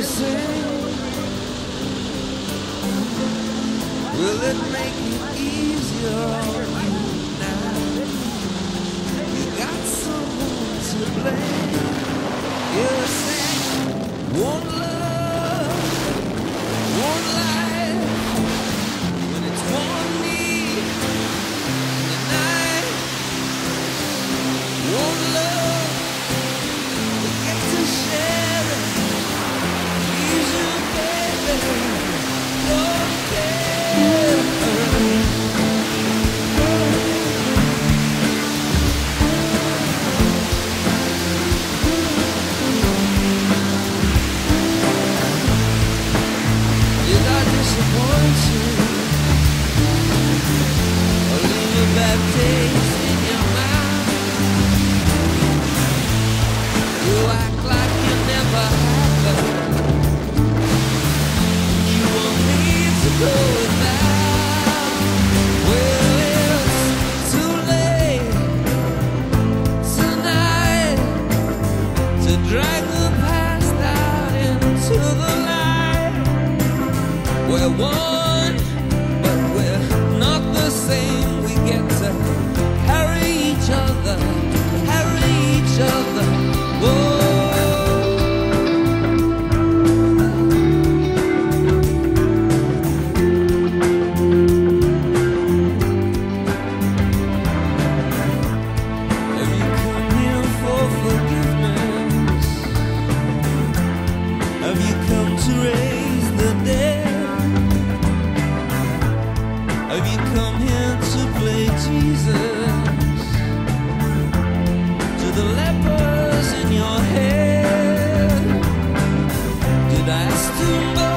the same? Will it make it easier on you now? You got someone to blame. You're saying one love, one life, when it's one need in the night. One love, we get to share it. Easy, baby, don't care. Did I disappoint you? Or leave a bad taste in your mouth? You act like you never happened. You want me to go without. Well, it's too late tonight to drag the past out into the light. We're one, but we're not the same. We get to carry each other, carry each other. Whoa. Have you come here for forgiveness? Have you come to raise the dead? Have you come here to play Jesus to the lepers in your head? Did I ask too much?